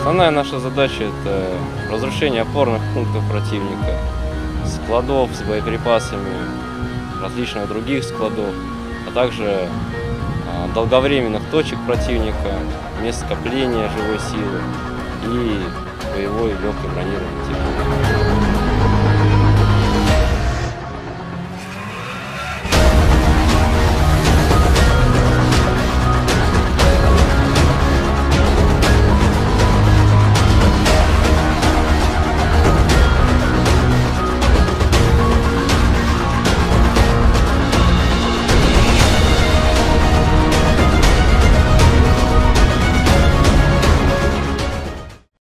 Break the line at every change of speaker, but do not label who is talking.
Основная наша задача – это разрушение опорных пунктов противника, складов с боеприпасами, различных других складов, а также долговременных точек противника, мест скопления живой силы и боевой легкой бронированной техники.